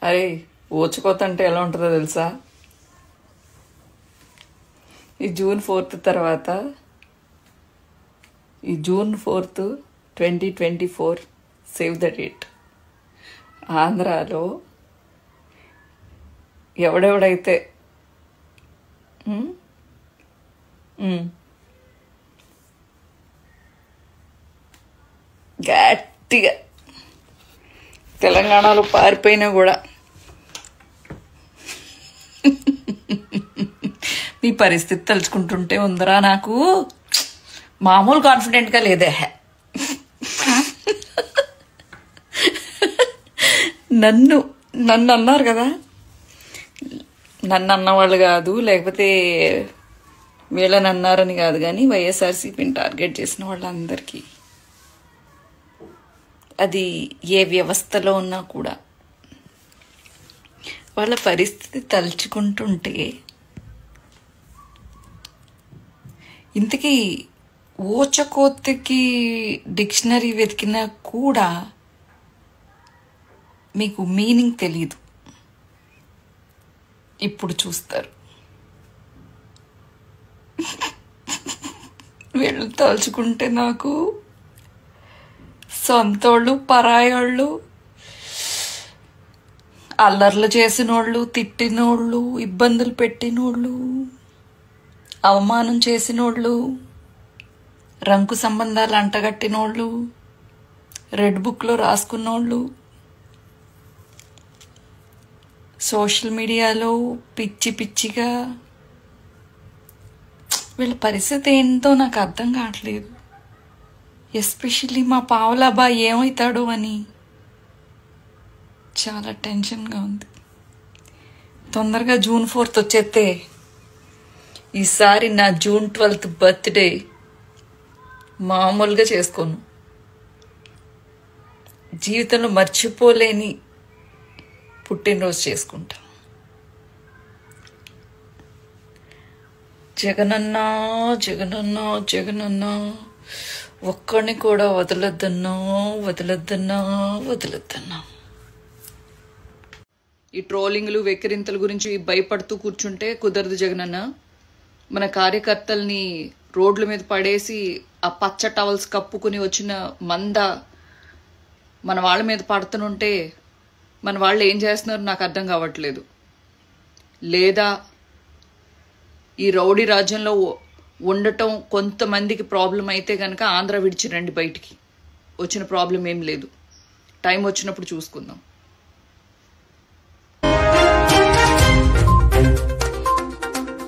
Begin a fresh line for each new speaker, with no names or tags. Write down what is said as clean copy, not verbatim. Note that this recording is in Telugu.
అరే ఊచకోత అంటే ఎలా ఉంటుందో తెలుసా? ఈ జూన్ 4 తర్వాత, ఈ జూన్ 4, 2024 సేవ్ ద డేట్, ఆంధ్రాలో ఎవడెవడైతే గట్టిగా తెలంగాణలో పారిపోయినా కూడా మీ పరిస్థితి తలుచుకుంటుంటే ఉందరా నాకు మామూలు కాన్ఫిడెంట్గా లేదే. నన్ను అన్నారు కదా, నన్ను అన్నవాళ్ళు కాదు, లేకపోతే వీళ్ళని అన్నారని కాదు, కానీ వైఎస్ఆర్సీపీని టార్గెట్ చేసిన వాళ్ళందరికీ, అది ఏ వ్యవస్థలో ఉన్నా కూడా వాళ్ళ పరిస్థితి తలుచుకుంటుంటే, ఇంతకీ ఊచకోతకి డిక్షనరీ వెతికినా కూడా మీకు మీనింగ్ తెలీదు. ఇప్పుడు చూస్తారు. వీళ్ళు తలుచుకుంటే నాకు సొంతోళ్ళు, పరాయోళ్ళు, అల్లర్లు చేసినోళ్ళు, తిట్టినోళ్ళు, ఇబ్బందులు పెట్టినోళ్ళు, అవమానం చేసినోళ్ళు, రంకు సంబంధాలు అంటగట్టినోళ్ళు, రెడ్ బుక్లో రాసుకున్నోళ్ళు, సోషల్ మీడియాలో పిచ్చి పిచ్చిగా, వీళ్ళ పరిస్థితి ఏంటో నాకు అర్థం కావట్లేదు. ఎస్పెషల్లీ మా పావులాబాయ్ ఏమవుతాడో అని చాలా టెన్షన్గా ఉంది. తొందరగా జూన్ 4 వచ్చేస్తే ఈసారి నా జూన్ 12 బర్త్డే మామూలుగా చేసుకోను. జీవితంలో మర్చిపోలేని పుట్టినరోజు చేసుకుంటా. జగనన్నా జగనన్నా జగనన్నా, ఒక్కడిని కూడా వదలొద్దన్నా వదలొద్దన్నా వదలొద్దన్నా. ఈ ట్రోలింగ్లు, వెక్కిరింతల గురించి భయపడుతూ కూర్చుంటే కుదరదు జగనన్న. మన కార్యకర్తల్ని రోడ్ల మీద పడేసి ఆ పచ్చ టవల్స్ కప్పుకుని వచ్చిన మంద మన వాళ్ళ మీద పడుతుంటే మన వాళ్ళు ఏం చేస్తున్నారో నాకు అర్థం కావట్లేదు. లేదా ఈ రౌడీ రాజ్యంలో ఉండటం కొంతమందికి ప్రాబ్లం అయితే కనుక ఆంధ్ర విడిచి రండి బయటికి. వచ్చిన ప్రాబ్లం ఏం లేదు, టైం వచ్చినప్పుడు చూసుకుందాం.